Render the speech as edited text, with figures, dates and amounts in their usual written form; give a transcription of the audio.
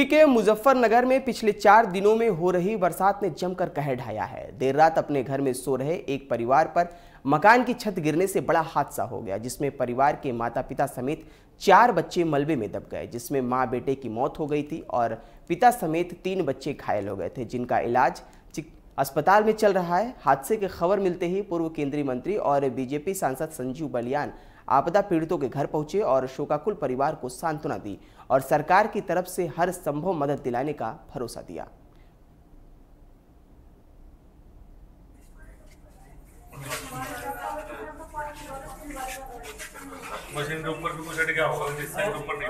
UP के मुजफ्फरनगर में पिछले 4 दिनों में हो रही बरसात ने जमकर कहर ढाया है। देर रात अपने घर में सो रहे एक परिवार पर मकान की छत गिरने से बड़ा हादसा हो गया, जिसमें परिवार के माता पिता समेत 4 बच्चे मलबे में दब गए, जिसमें मां बेटे की मौत हो गई थी और पिता समेत 3 बच्चे घायल हो गए थे, जिनका इलाज अस्पताल में चल रहा है। हादसे की खबर मिलते ही पूर्व केंद्रीय मंत्री और बीजेपी सांसद संजीव बलियान आपदा पीड़ितों के घर पहुंचे और शोकाकुल परिवार को सांत्वना दी और सरकार की तरफ से हर संभव मदद दिलाने का भरोसा दिया। मशीन के ऊपर भी कुछ हट गया होगा जिससे ऊपर